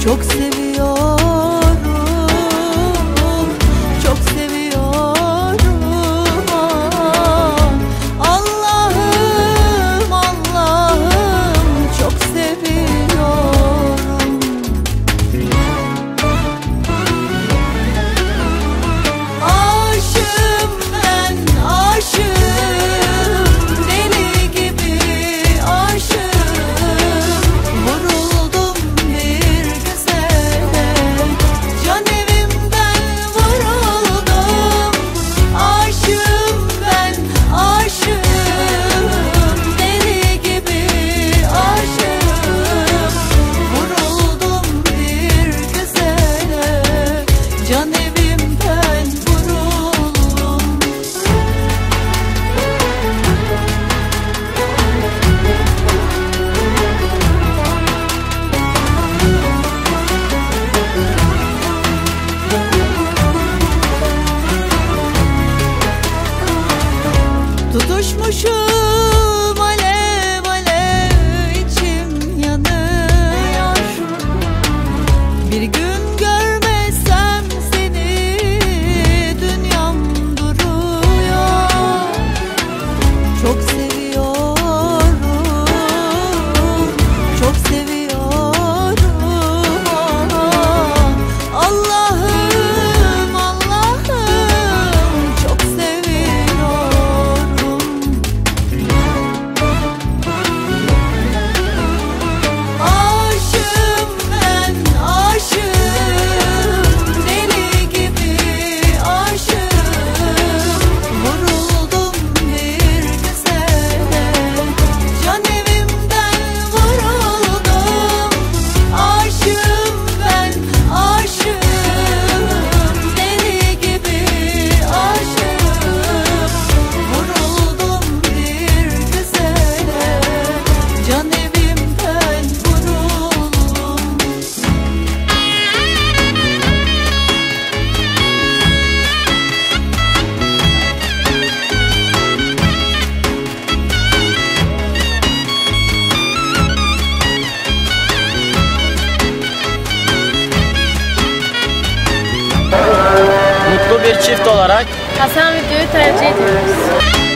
Çok seviyorum, çok seviyorum. Allah'ım, Allah'ım, çok seviyorum. Aşığım ben, aşığım, deli gibi aşığım. Vuruldum bir güzele, can evimden vuruldum. Aşığım ben, aşığım, deli gibi aşığım. Vuruldum bir güzele, can evimden vuruldum. Tutuşmuşum alev alev, içim yanıyor. Bir gün görmesem seni dünyam duruyor. Çok seviyorum, çok seviyorum. Allah'ım, Allah'ım, çok seviyorum. Aşığım ben, aşığım, deli gibi aşığım. Vuruldum bir güzele, can evimden vuruldum. Aşığım ben, aşığım, deli gibi aşığım. Vuruldum bir güzele, can evimden vuruldum. Mutlu bir çift olarak Hasan videoyu tercih ediyoruz.